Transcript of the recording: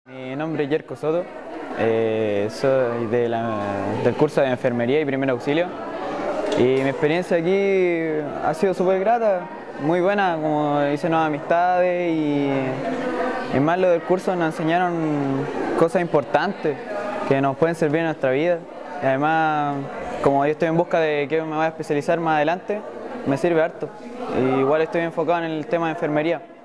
Mi nombre es Yerko Soto, soy del curso de enfermería y primer auxilio y mi experiencia aquí ha sido súper grata, muy buena, como hice nuevas amistades y más lo del curso nos enseñaron cosas importantes que nos pueden servir en nuestra vida y además como yo estoy en busca de que me voy a especializar más adelante, me sirve harto y igual estoy enfocado en el tema de enfermería.